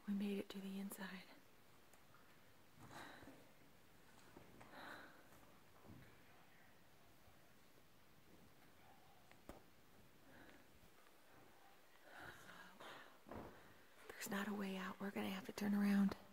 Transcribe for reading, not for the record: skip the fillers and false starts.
We made it to the inside. There's not a way out. We're going to have to turn around.